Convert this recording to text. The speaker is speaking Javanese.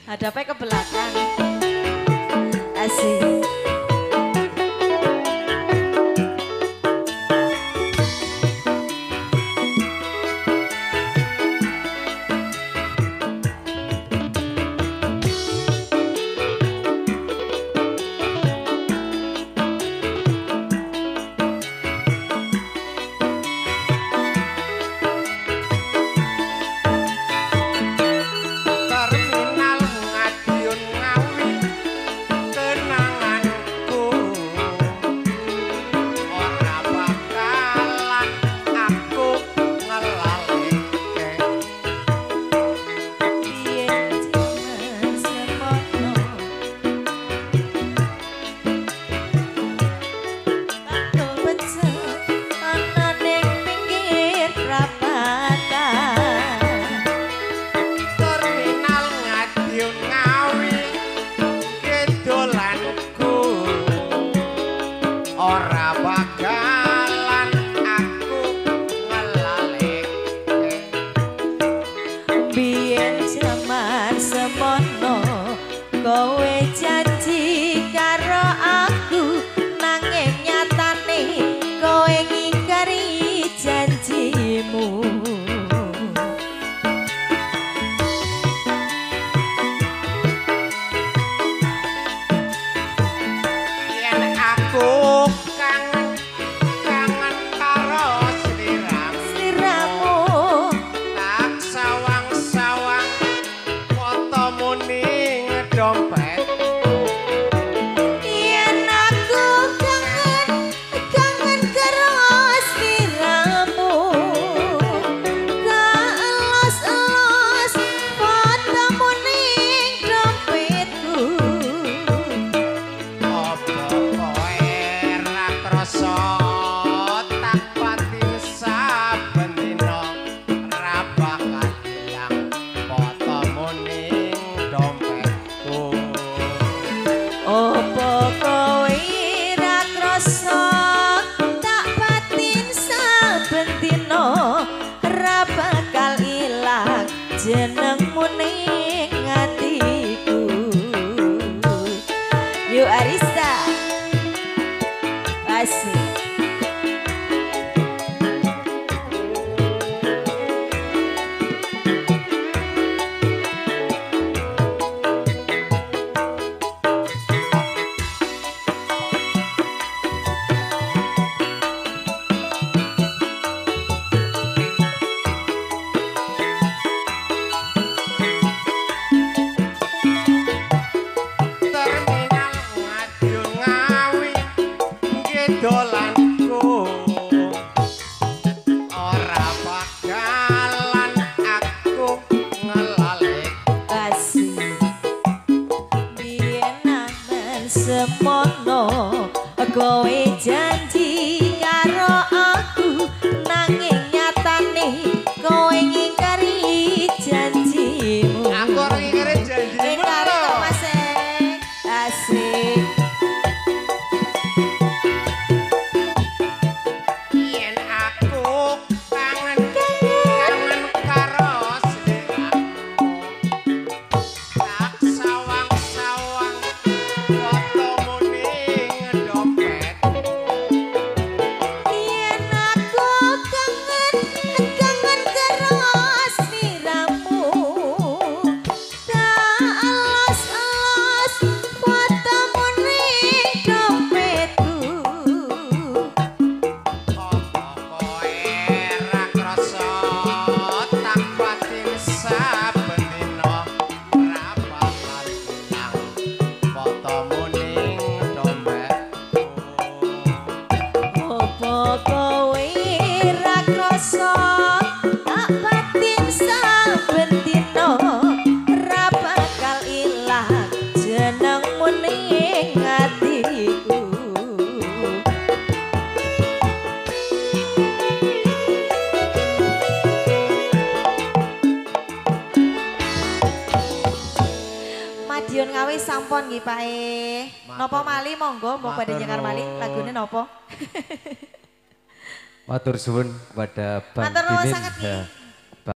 Hadapnya ke belakang. Asik. Kowe janji karo aku nanging nyatane kowe ngingkari janjimu. Yen aku kangen karo sliramu tak sawang-sawang fotomu ning dompet. Yen aku kangen karo sliramu kaelos-elos fotomu ning dompetku. Apa kowe ra krasa tak batin saben dina ra bakal ilang fotomu ning dompetku. Opo kowe ra krasa tak batin saben dina ra bakal ilang jenengmu ning atiku. Yuk Arista asik. Terminal Madiun Ngawi dolanku ora bakalan aku ngelalik. Asik. Biyen aman semono kowe janji karo aku nanging nyatane kowe ngingkari janjimu. Aku ora ngingkari janjimu. Ngingkari kok Mas. Asik. Yen aku kangen karo sliramu tak sawang-sawang fotomu ning dompet. Yen aku kangen karo sliramu kaelos-elos fotomu ning dompetku. Apa kowe ra krasa tak batin saben dina ra bakal ilang fotomu ning dompetku. Opo kowe ra krasa tak batin saben dina ra bakal ilang jenengmu ning atiku. Madiun Ngawi sampun nggih Pak e. Napa mali monggo mbok badhe nyekar mali lagune napa? Matur suwun kepada Bang Matur nuwun Dimin. sanget nggih.